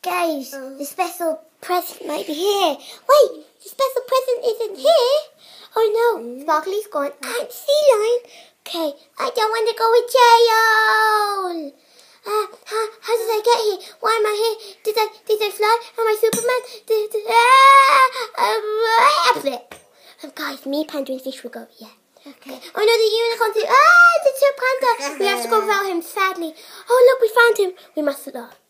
Guys, the special present might be here. Wait, the special present isn't here. Oh no, Sparkly's gone. And Sea Lion. Okay, I don't want to go with Jail. How did I get here? Why am I here? Did I fly? Am I Superman? Guys, me, Panda, and Fish will go. Yeah. Okay. Oh no, the unicorn too. The two panda. We have to go without him, sadly. Oh look, we found him. We must look.